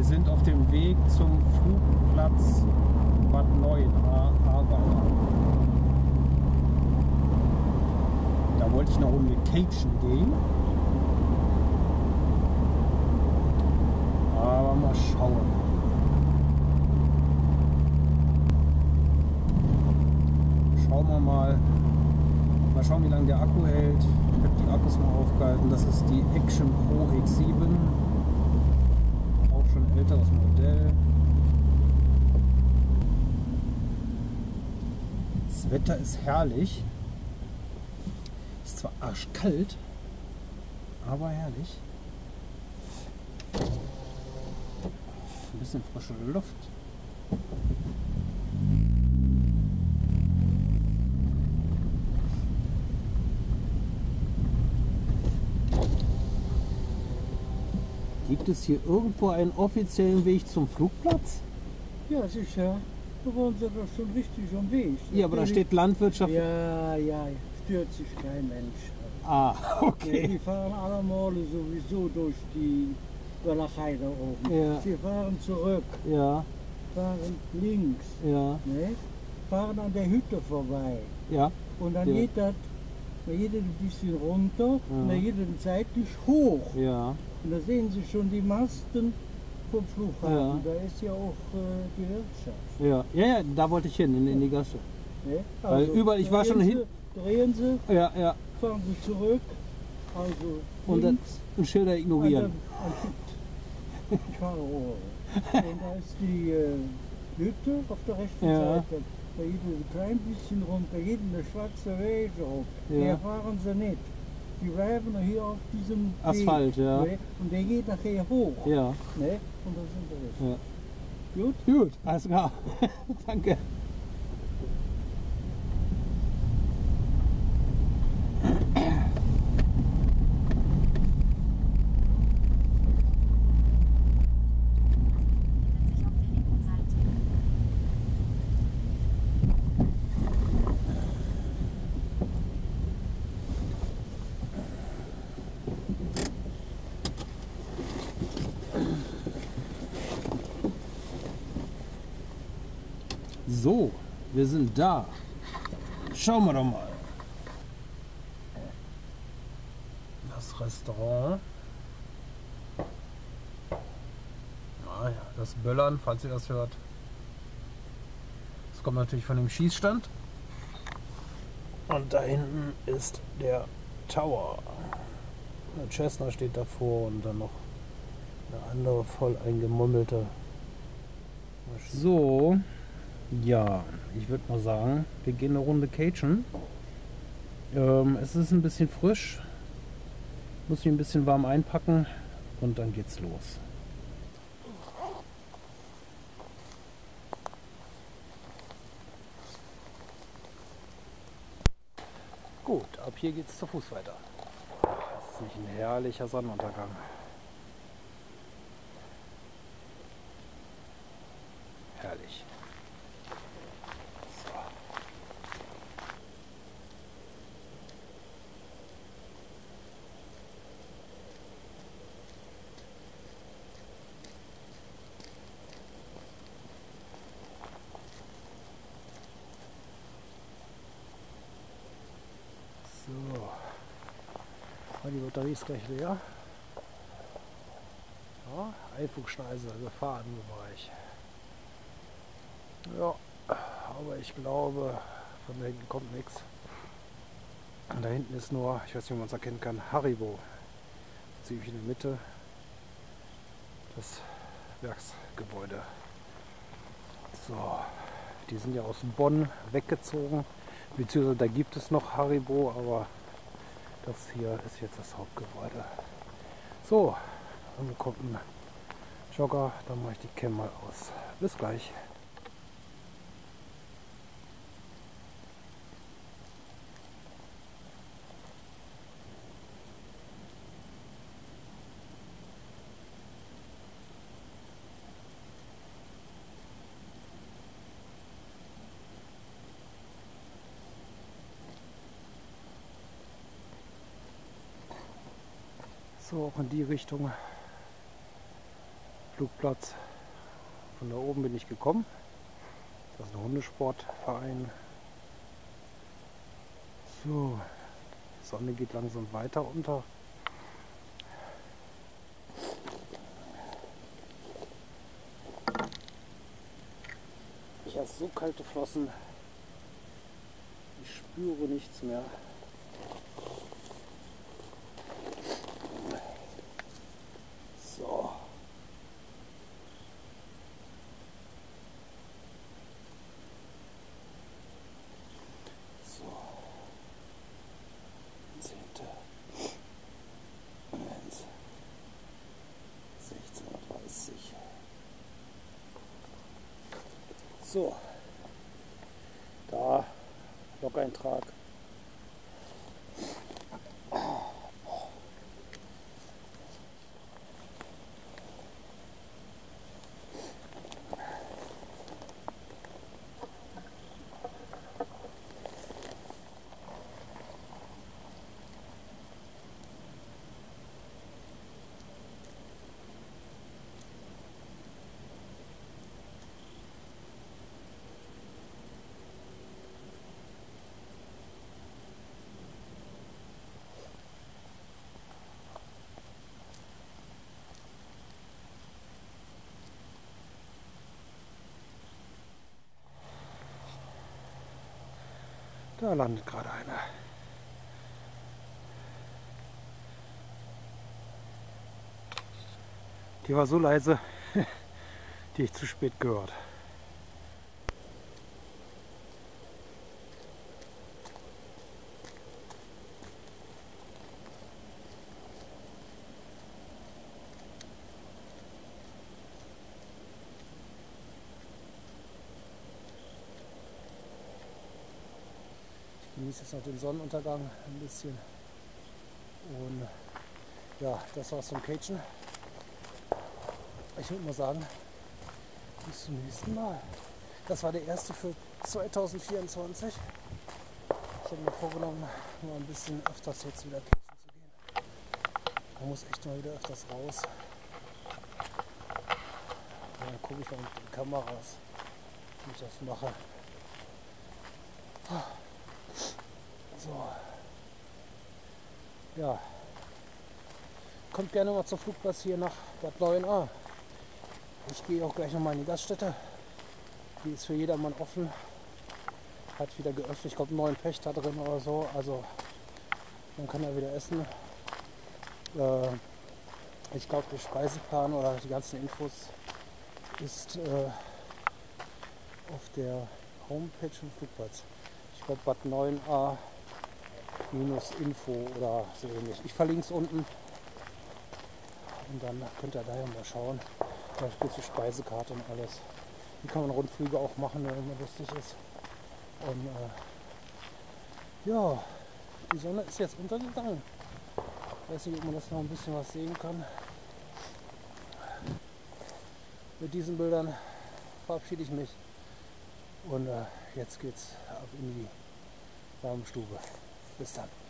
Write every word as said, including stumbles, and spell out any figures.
sind auf dem Weg zum Flugplatz Bad Neuenahr-Ahrweiler. Da wollte ich eine Runde Cachen gehen. Aber mal schauen. Schauen wir mal. Mal schauen, wie lange der Akku hält. Ich habe die Akkus mal aufgehalten. Das ist die Action Pro X sieben. Auch schon ein älteres Modell. Das Wetter ist herrlich. Ist zwar arschkalt, aber herrlich. Ein bisschen frische Luft. Gibt es hier irgendwo einen offiziellen Weg zum Flugplatz? Ja, sicher. Da waren sie doch schon richtig am Weg. Ja, aber da steht Landwirtschaft. Ja, ja, stört sich kein Mensch. Ah, okay. Ja, die fahren allemal sowieso durch die Walachei da oben. Ja. Sie fahren zurück, Ja, fahren links, ja, ne? Fahren an der Hütte vorbei. ja. Und dann Ja. geht das, dann geht das ein bisschen runter und Ja. dann geht das seitlich hoch. Ja, Und da sehen Sie schon die Masten vom Flughafen. Ja. Da ist ja auch äh, die Wirtschaft. ja, ja, ja, da wollte ich hin, in, in die Gasse. Ne? Weil überall- ich war schon drehen hin- Sie, drehen Sie, Ja, ja. fahren Sie zurück. Also Und dann links und Schilder an ignorieren. der- an- ich fahre Rohre. Und da ist die äh, Hütte auf der rechten Ja. Seite. Da geht es ein klein bisschen runter, geht eine schwarze Wege hoch. Ja. Der fahren Sie nicht. Die bleiben hier auf diesem Asphalt, Weg, ja. Ne? Und der geht nachher hoch. Ja, Ne? Und da sind wir jetzt. ja. Gut? Gut, alles klar. Danke. So, wir sind da. Schauen wir doch mal. Das Restaurant. Ah ja, das Böllern, falls ihr das hört. Das kommt natürlich von dem Schießstand. Und da hinten ist der Tower. Der Cessna steht davor und dann noch eine andere voll eingemummelte Maschine. So, ja, ich würde mal sagen, wir gehen eine Runde Cachen. Ähm, es ist ein bisschen frisch, muss mich ein bisschen warm einpacken und dann geht's los. Gut, ab hier geht's zu Fuß weiter. Das ist nicht ein herrlicher Sonnenuntergang. Herrlich. So. So. Oh, die Batterie ist gleich leer. Ja, Einflugschneise, Gefahrenbereich. Ja, aber ich glaube, von da hinten kommt nichts. Und da hinten ist nur, ich weiß nicht, wie man es erkennen kann, Haribo. Ziemlich in der Mitte das Werksgebäude. So, die sind ja aus Bonn weggezogen, beziehungsweise da gibt es noch Haribo, aber das hier ist jetzt das Hauptgebäude. So, dann kommt ein Jogger, dann mache ich die Cam mal aus. Bis gleich. So, auch in die Richtung Flugplatz. Von da oben bin ich gekommen. Das ist ein Hundesportverein. So, die Sonne geht langsam weiter unter. Ich habe so kalte Flossen. Ich spüre nichts mehr. So. So. Zehnte. sechzehn Uhr dreißig. So. Da. Blog-Eintrag. Da landet gerade einer. Die war so leise, die ich zu spät gehört. Ich genieße jetzt noch den Sonnenuntergang ein bisschen. Und ja, das war's vom Cajun. Ich würde mal sagen, bis zum nächsten Mal. Das war der erste für zweitausendvierundzwanzig. Ich habe mir vorgenommen, mal ein bisschen öfters jetzt wieder Cajun zu gehen. Man muss echt mal wieder öfters raus. Und dann gucke ich mal mit den Kameras, wie ich das mache. So. Ja. Kommt gerne mal zum Flugplatz hier nach Bad Neuenahr. Ich gehe auch gleich nochmal in die Gaststätte. Die ist für jedermann offen. Hat wieder geöffnet. Ich glaube, einen neuen Pächter drin oder so. Also man kann da wieder essen. Äh, ich glaube, der Speiseplan oder die ganzen Infos ist äh, auf der Homepage vom Flugplatz. Ich glaube, Bad Neuenahr minus Info oder so ähnlich. Ich verlinke es unten. Und dann könnt ihr da ja mal schauen. Da gibt es die Speisekarte und alles. Hier kann man Rundflüge auch machen, wenn man lustig ist. Und äh, ja, die Sonne ist jetzt untergegangen. Ich weiß nicht, ob man das noch ein bisschen was sehen kann. Mit diesen Bildern verabschiede ich mich. Und äh, jetzt geht's ab in die Warmstube. Bis dann.